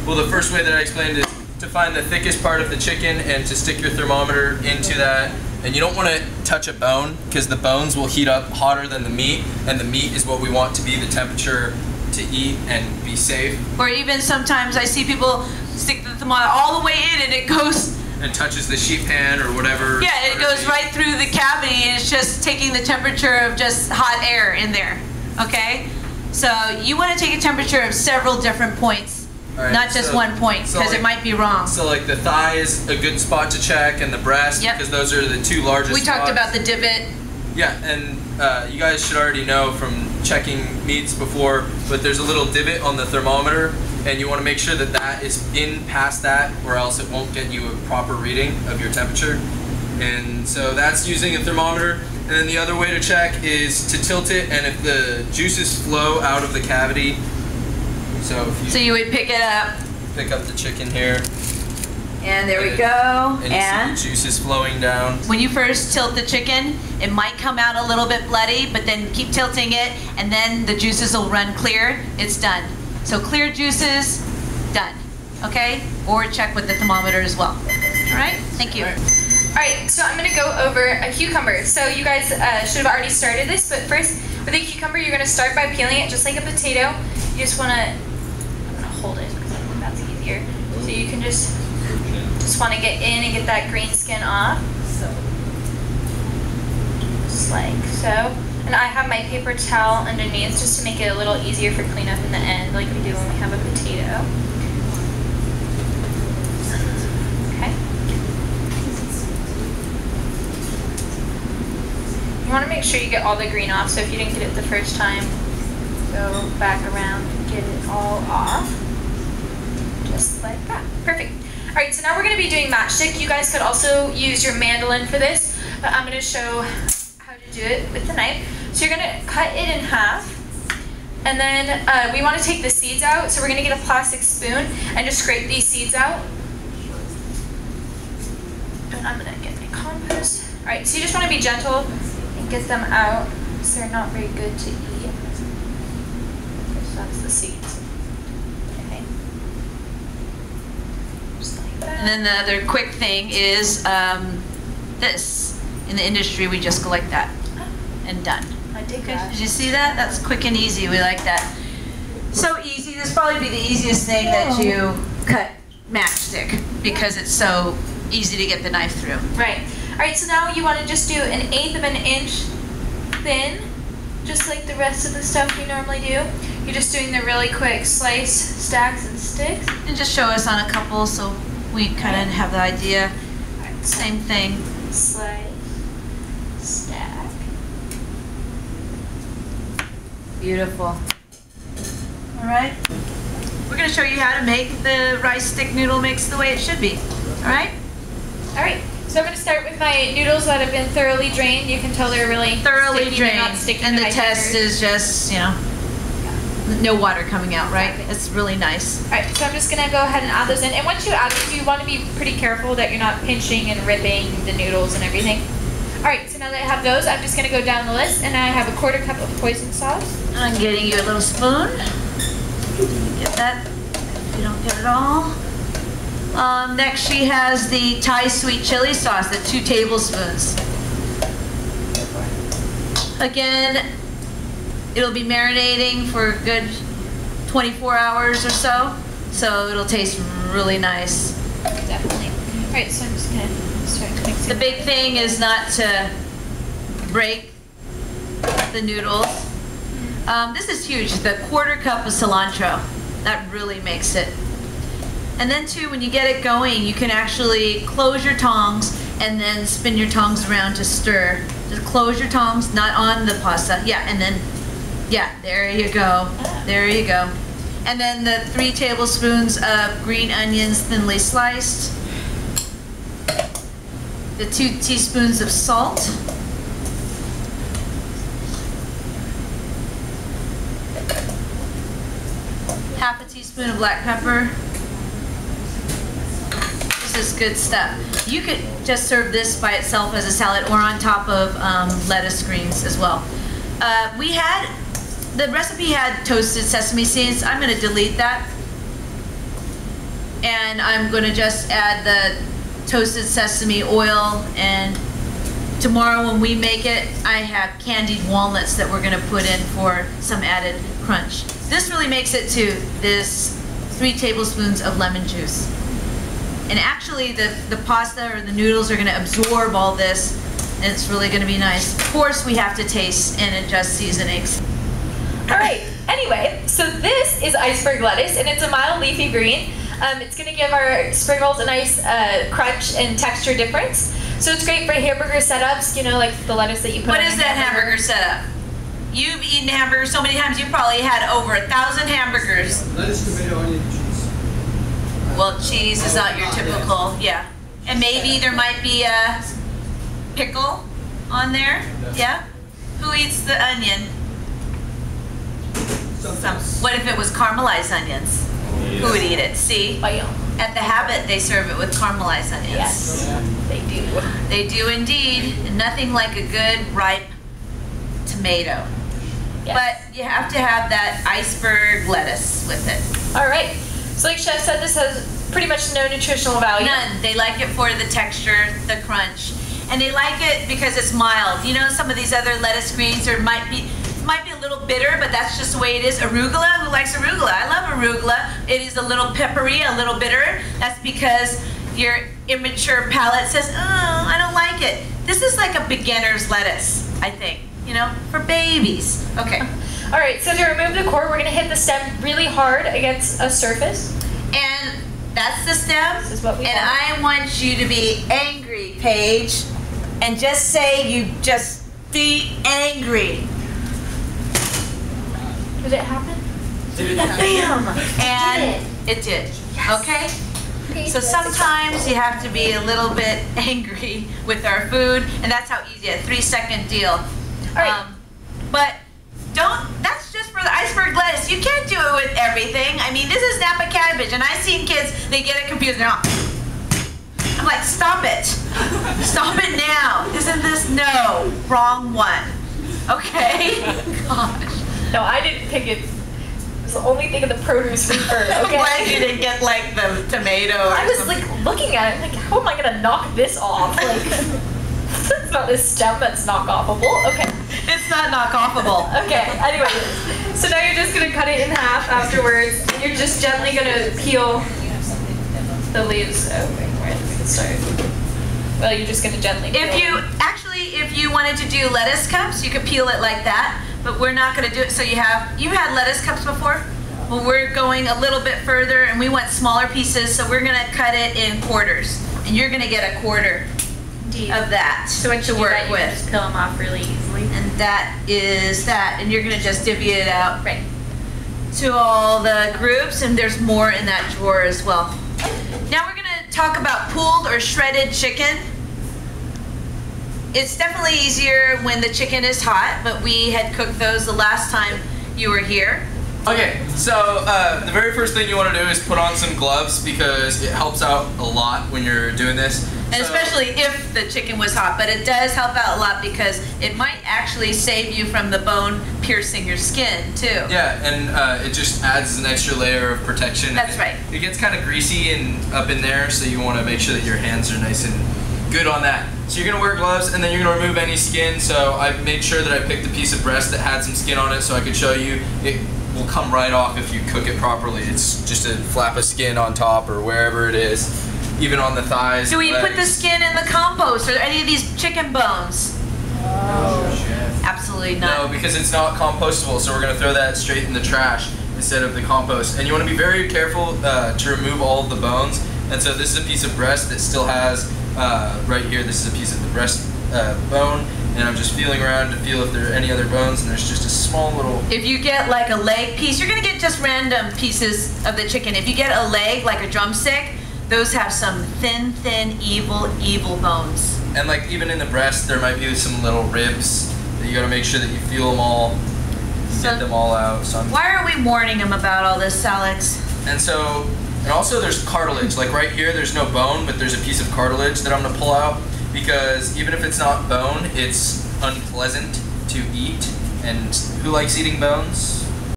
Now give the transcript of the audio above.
Well, the first way that I explained is to find the thickest part of the chicken and to stick your thermometer into that. And you don't want to touch a bone because the bones will heat up hotter than the meat, and the meat is what we want to be the temperature to eat and be safe. Or even sometimes I see people stick the thermometer all the way in and it goes and touches the sheet pan or whatever. Yeah, it goes right through the cavity and it's just taking the temperature of just hot air in there. Okay? So you want to take a temperature of several different points, right, not just one point, because it might be wrong. So like the thigh is a good spot to check, and the breast, because those are the two largest We talked spots. about the divot. Yeah, and you guys should already know from checking meats before, but there's a little divot on the thermometer, and you want to make sure that that is in past that, or else it won't get you a proper reading of your temperature. And so that's using a thermometer. And then the other way to check is to tilt it, and if the juices flow out of the cavity, so you would pick it up. Pick up the chicken here. And there we go. And you see the juices flowing down. When you first tilt the chicken, it might come out a little bit bloody, but then keep tilting it, and then the juices will run clear. It's done. So clear juices, done. Okay? Or check with the thermometer as well. All right? Thank you. All right, so I'm gonna go over a cucumber. So you guys should have already started this, but first, with a cucumber, you're gonna start by peeling it just like a potato. You just wanna, I'm gonna hold it because I think that's easier. So you can just wanna get in and get that green skin off. So, just like so. And I have my paper towel underneath just to make it a little easier for cleanup in the end, like we do when we have a potato. You want to make sure you get all the green off, so if you didn't get it the first time, go back around and get it all off. Just like that. Perfect. Alright, so now we're going to be doing matchstick. You guys could also use your mandolin for this, but I'm going to show how to do it with the knife. So you're going to cut it in half, and then we want to take the seeds out, so we're going to get a plastic spoon and just scrape these seeds out. And I'm going to get my compost. Alright, so you just want to be gentle. Get them out because they're not very good to eat. So that's the seeds. Okay. Just like that. And then the other quick thing is this. In the industry, we just go like that and done. I did that. Did you see that? That's quick and easy. We like that. So easy. This probably be the easiest thing that you cut matchstick because it's so easy to get the knife through. Right. Alright, so now you want to just do 1/8 of an inch thin, just like the rest of the stuff we normally do. You're just doing the really quick slice, stacks, and sticks. And just show us on a couple so we kind of have the idea. Right. Same thing. Slice, stack. Beautiful. Alright. We're going to show you how to make the rice stick noodle mix the way it should be. Alright? Alright. So I'm going to start with my noodles that have been thoroughly drained. You can tell they're really thoroughly drained. And the test is just, you know, no water coming out, right? Exactly. It's really nice. All right, so I'm just going to go ahead and add those in. And once you add these, you want to be pretty careful that you're not pinching and ripping the noodles and everything. All right, so now that I have those, I'm just going to go down the list. And I have a 1/4 cup of hoisin sauce. I'm getting you a little spoon. Get that if you don't get it all. Next she has the Thai sweet chili sauce, the 2 tablespoons. Again, it'll be marinating for a good 24 hours or so, so it'll taste really nice. Definitely. All right, so I'm just going to start mixing. The big thing is not to break the noodles. This is huge, the 1/4 cup of cilantro. That really makes it. And then too, when you get it going, you can actually close your tongs and then spin your tongs around to stir. Just close your tongs, not on the pasta. Yeah, and then, yeah, there you go. There you go. And then the 3 tablespoons of green onions thinly sliced. The 2 teaspoons of salt. Half a teaspoon of black pepper. This is good stuff. You could just serve this by itself as a salad or on top of lettuce greens as well. The recipe had toasted sesame seeds. I'm going to delete that. And I'm gonna just add the toasted sesame oil, and tomorrow when we make it, I have candied walnuts that we're gonna put in for some added crunch. This really makes it to this 3 tablespoons of lemon juice. And actually the pasta or the noodles are gonna absorb all this, and it's really gonna be nice. Of course, we have to taste and adjust seasonings. All right, anyway, so this is iceberg lettuce, and it's a mild leafy green. It's gonna give our spring rolls a nice crunch and texture difference. So it's great for hamburger setups, you know, like the lettuce that you put on What is that hamburger setup? You've eaten hamburgers so many times, you probably had over 1,000 hamburgers. Lettuce, tomato, onion, cheese. Well, cheese is not your typical, yeah. And maybe there might be a pickle on there, yeah? Who eats the onion? Some. What if it was caramelized onions? Who would eat it? See? At the Habit, they serve it with caramelized onions. Yes, they do. They do indeed. And nothing like a good, ripe tomato. Yes. But you have to have that iceberg lettuce with it. All right. So like Chef said, this has pretty much no nutritional value. None. They like it for the texture, the crunch. And they like it because it's mild. You know, some of these other lettuce greens might be a little bitter, but that's just the way it is. Arugula, who likes arugula? I love arugula. It is a little peppery, a little bitter. That's because your immature palate says, oh, I don't like it. This is like a beginner's lettuce, I think, you know, for babies. Okay. All right, so to remove the core, we're gonna hit the stem really hard against a surface. And that's the stem. This is what we and want. I want you to be angry, Paige, and just say you just be angry. Did it happen? Bam! And it did. Yes. Okay? So sometimes you have to be a little bit angry with our food, and that's how easy, a 3-second deal. All right. But that's just for the iceberg lettuce. You can't do it with everything. I mean, this is Napa cabbage, and I've seen kids, they get it confused, and they're all, I'm like, stop it. Stop it now. Isn't this? No. Wrong one. Okay? Gosh. No, I didn't pick it. It was the only thing in the produce reaper, okay? I'm glad you didn't get like the tomato or I was something. like looking at it, like, how am I gonna knock this off? Like, that's not this stem that's knock-offable. Okay. It's not knock-offable. Okay, anyways. So now you're just gonna cut it in half afterwards. And you're just gently gonna peel the leaves. Oh, wait, where did we start? Well, you're just gonna gently peel. If you wanted to do lettuce cups, you could peel it like that, but we're not gonna do it. So you had lettuce cups before? Well, we're going a little bit further, and we want smaller pieces, so we're gonna cut it in quarters. And you're gonna get a quarter of that So once to you do work that, you can with. just peel them off really easily. And that is that, and you're gonna just divvy it out Right. to all the groups, and there's more in that drawer as well. Now we're gonna talk about pulled or shredded chicken. It's definitely easier when the chicken is hot, but we had cooked those the last time you were here. Okay, so the very first thing you want to do is put on some gloves because it helps out a lot when you're doing this. And So- especially if the chicken was hot, but it does help out a lot because it might actually save you from the bone piercing your skin too. Yeah, and it just adds an extra layer of protection. That's right. It gets kind of greasy and up in there, so you want to make sure that your hands are nice and good on that. So you're gonna wear gloves, and then you're gonna remove any skin. So I made sure that I picked a piece of breast that had some skin on it, so I could show you. It will come right off if you cook it properly. It's just a flap of skin on top or wherever it is, even on the thighs. Do we put the legs. skin in the compost or any of these chicken bones? Absolutely not. No, because it's not compostable, so we're gonna throw that straight in the trash instead of the compost. And you want to be very careful to remove all of the bones. And so this is a piece of breast that still has, right here, this is a piece of the breast bone. And I'm just feeling around to feel if there are any other bones, and there's just a small little... If you get like a leg piece, you're gonna get just random pieces of the chicken. If you get a leg, like a drumstick, those have some thin, evil bones. And like even in the breast, there might be some little ribs that you gotta make sure that you feel them all, get them all out. So why are we warning them about all this, Alex? And also there's cartilage. Like right here, there's no bone, but there's a piece of cartilage that I'm gonna pull out because even if it's not bone, it's unpleasant to eat. And who likes eating bones?